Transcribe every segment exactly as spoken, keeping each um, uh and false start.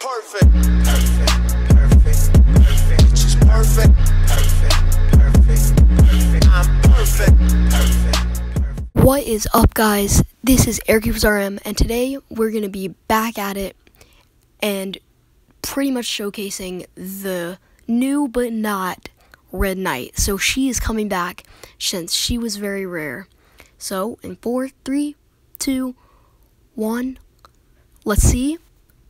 perfect, perfect, perfect, perfect, she's perfect, perfect, perfect, perfect, I'm perfect, perfect, perfect. What is up, guys? This is Airkeepers R M, and today we're going to be back at it and pretty much showcasing the new but not Red Knight. So she is coming back since she was very rare. So in four, three, two, one, let's see.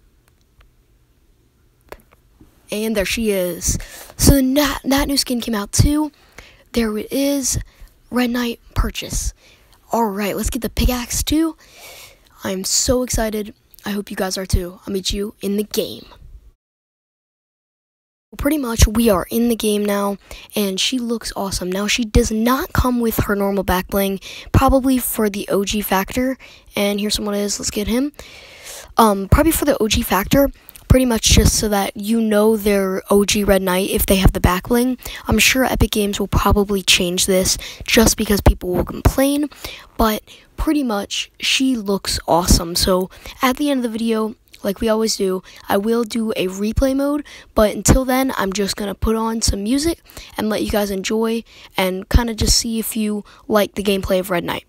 And there she is. So that, that new skin came out too. There it is. Red Knight purchase. Alright, let's get the pickaxe too. I'm so excited. I hope you guys are too. I'll meet you in the game. Pretty much we are in the game now, and she looks awesome. Now she does not come with her normal back bling, probably for the O G factor. And here's someone is. Let's get him. Um, probably for the O G factor. Pretty much just so that you know they're O G Red Knight if they have the back bling. I'm sure Epic Games will probably change this just because people will complain, but pretty much she looks awesome. So at the end of the video, like we always do, I will do a replay mode, but until then, I'm just going to put on some music and let you guys enjoy and kind of just see if you like the gameplay of Red Knight.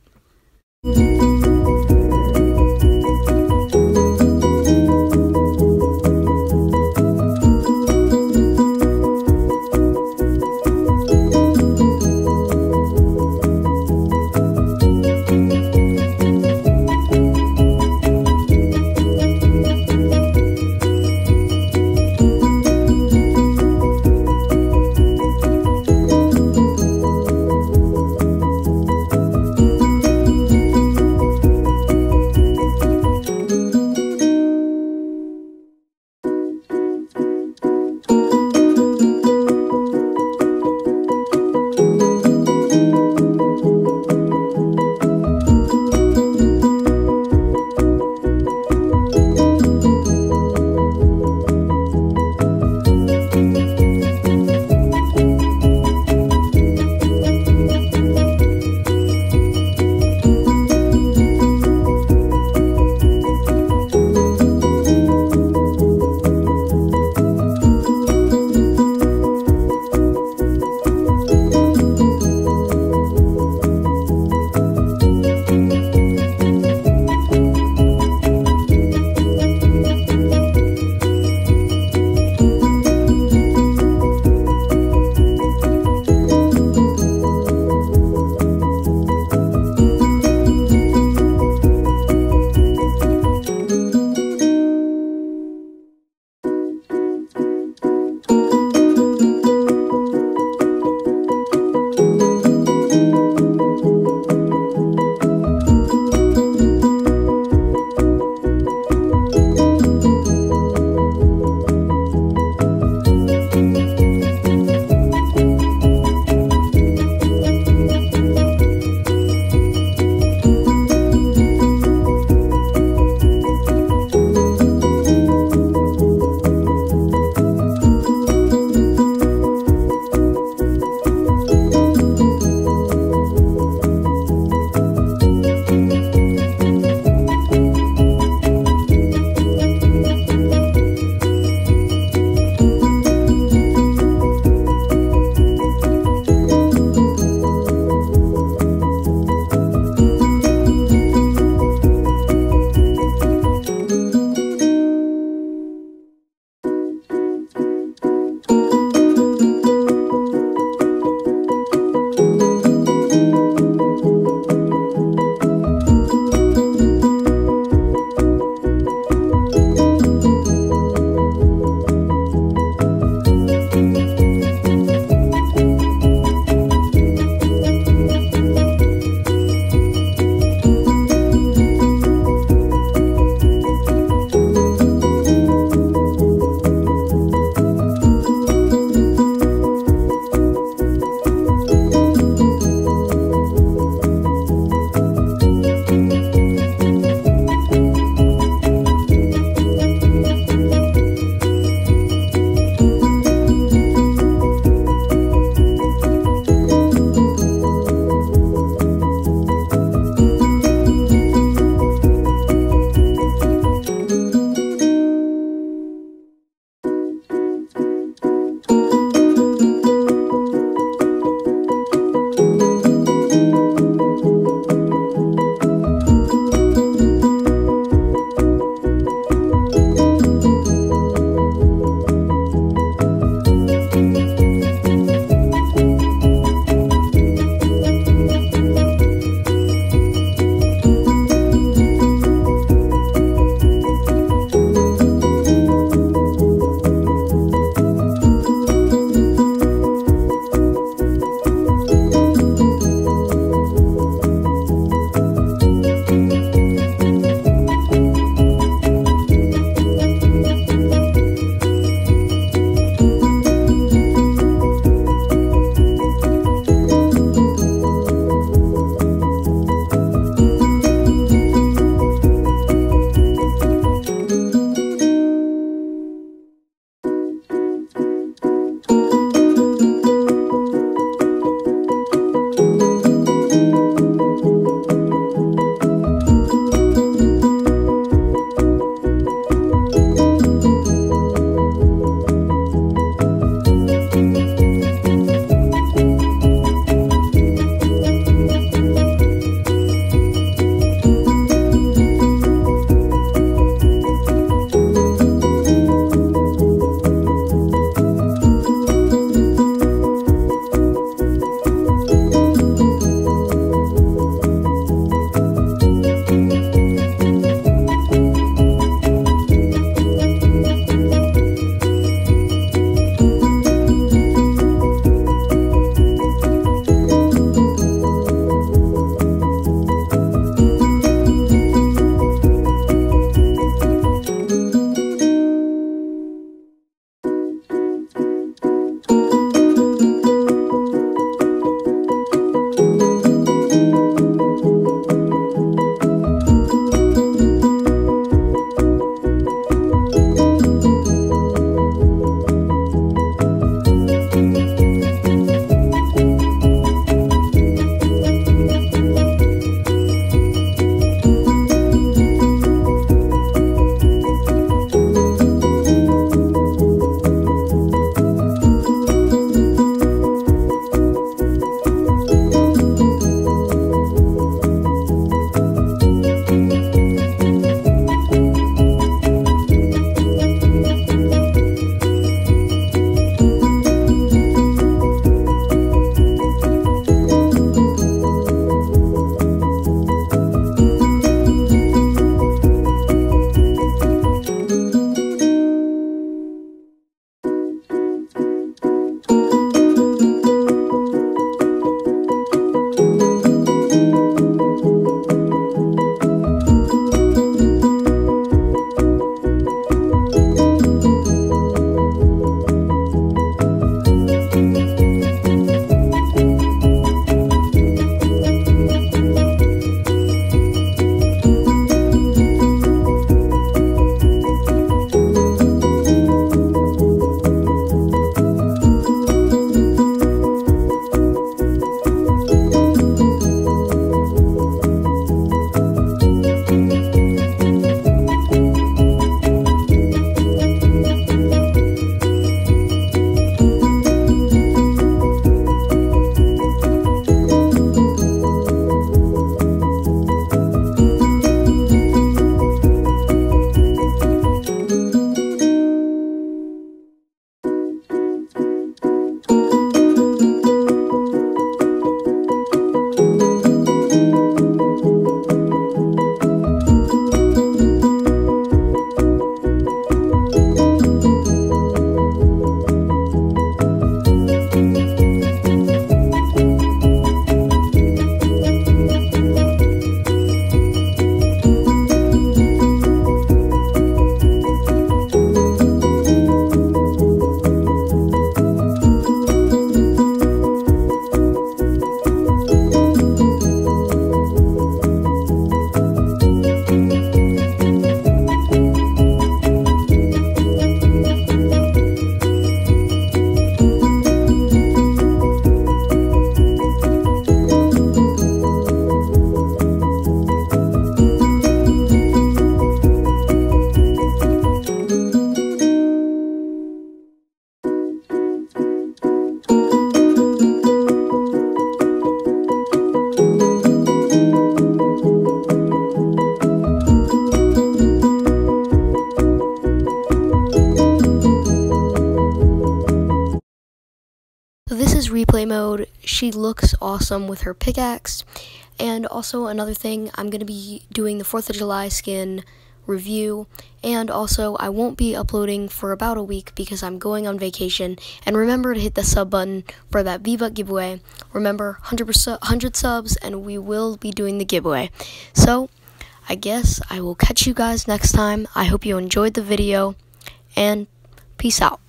replay mode. She looks awesome with her pickaxe. And also another thing, I'm going to be doing the fourth of July skin review, and also I won't be uploading for about a week because I'm going on vacation. And remember to hit the sub button for that V-Buck giveaway. Remember, one hundred percent, one hundred subs and we will be doing the giveaway. So I guess I will catch you guys next time. I hope you enjoyed the video, and peace out.